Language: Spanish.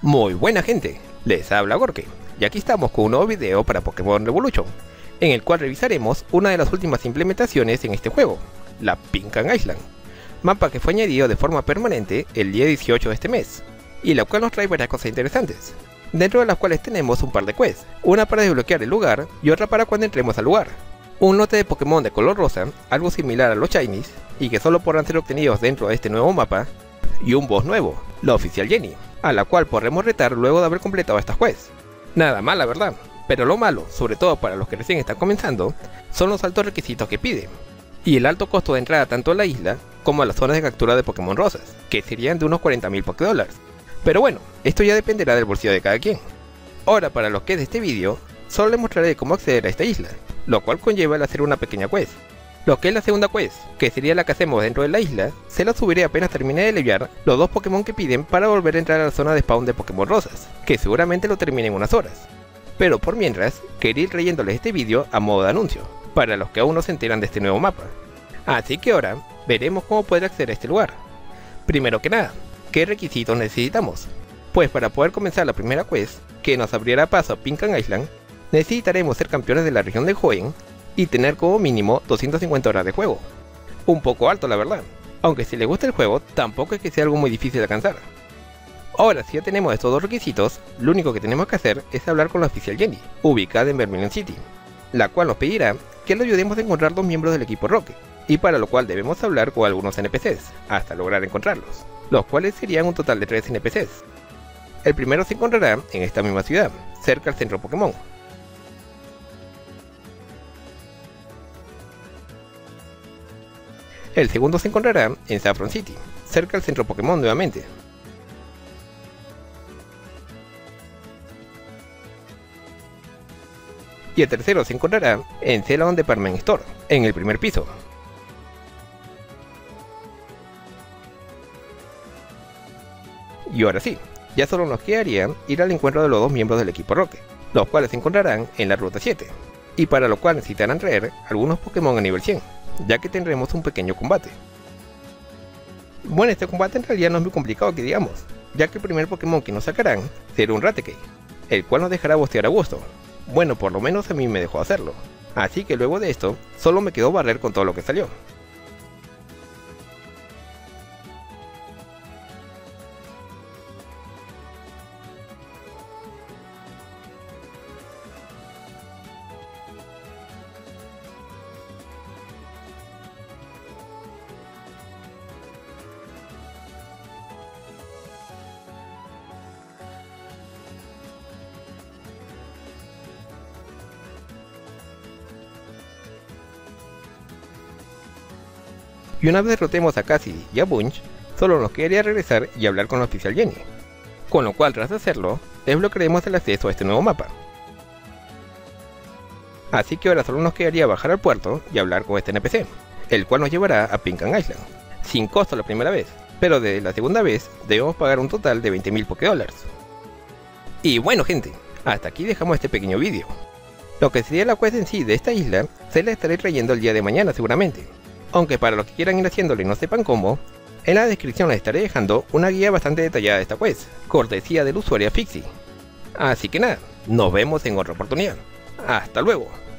Muy buena gente, les habla Gorke, y aquí estamos con un nuevo video para Pokémon Revolution, en el cual revisaremos una de las últimas implementaciones en este juego, la Pinkan Island, mapa que fue añadido de forma permanente el día 18 de este mes, y la cual nos trae varias cosas interesantes, dentro de las cuales tenemos un par de quests, una para desbloquear el lugar y otra para cuando entremos al lugar, un lote de Pokémon de color rosa, algo similar a los Shinies, y que solo podrán ser obtenidos dentro de este nuevo mapa, y un boss nuevo, la oficial Jenny, a la cual podremos retar luego de haber completado estas quests. Nada mal la verdad, pero lo malo, sobre todo para los que recién están comenzando, son los altos requisitos que pide, y el alto costo de entrada tanto a la isla como a las zonas de captura de Pokémon rosas, que serían de unos 40.000 Pokédólares. Pero bueno, esto ya dependerá del bolsillo de cada quien. Ahora, para lo que es de este vídeo, solo les mostraré cómo acceder a esta isla, lo cual conlleva el hacer una pequeña quest. Lo que es la segunda quest, que sería la que hacemos dentro de la isla, se la subiré apenas termine de leviar los dos Pokémon que piden para volver a entrar a la zona de spawn de Pokémon rosas, que seguramente lo termine en unas horas. Pero por mientras, quería ir trayéndoles este vídeo a modo de anuncio, para los que aún no se enteran de este nuevo mapa. Así que ahora, veremos cómo poder acceder a este lugar. Primero que nada, ¿qué requisitos necesitamos? Pues para poder comenzar la primera quest, que nos abrirá paso a Pinkan Island, necesitaremos ser campeones de la región de Hoenn, y tener como mínimo 250 horas de juego. Un poco alto la verdad, aunque si les gusta el juego tampoco es que sea algo muy difícil de alcanzar. Ahora si ya tenemos estos dos requisitos, lo único que tenemos que hacer es hablar con la oficial Jenny, ubicada en Vermilion City, la cual nos pedirá que le ayudemos a encontrar dos miembros del equipo Rocket, y para lo cual debemos hablar con algunos NPCs, hasta lograr encontrarlos, los cuales serían un total de 3 NPCs. El primero se encontrará en esta misma ciudad, cerca al centro Pokémon. El segundo se encontrará en Saffron City, cerca al centro Pokémon nuevamente. Y el tercero se encontrará en Celadon Department Store, en el primer piso. Y ahora sí, ya solo nos quedaría ir al encuentro de los dos miembros del equipo Rocket, los cuales se encontrarán en la ruta 7, y para lo cual necesitarán traer algunos Pokémon a nivel 100. Ya que tendremos un pequeño combate. Bueno, este combate en realidad no es muy complicado que digamos, ya que el primer Pokémon que nos sacarán será un Raticate, el cual nos dejará bostear a gusto. Bueno, por lo menos a mí me dejó hacerlo, así que luego de esto, solo me quedó barrer con todo lo que salió. Y una vez derrotemos a Cassidy y a Bunch, solo nos quedaría regresar y hablar con la oficial Jenny, con lo cual tras hacerlo, desbloquearemos el acceso a este nuevo mapa. Así que ahora solo nos quedaría bajar al puerto y hablar con este NPC, el cual nos llevará a Pinkan Island, sin costo la primera vez, pero desde la segunda vez debemos pagar un total de 20.000 Pokédólares. Y bueno gente, hasta aquí dejamos este pequeño vídeo. Lo que sería la quest en sí de esta isla, se la estaré trayendo el día de mañana seguramente. Aunque para los que quieran ir haciéndolo y no sepan cómo, en la descripción les estaré dejando una guía bastante detallada de esta quest, cortesía del usuario Fixie. Así que nada, nos vemos en otra oportunidad. ¡Hasta luego!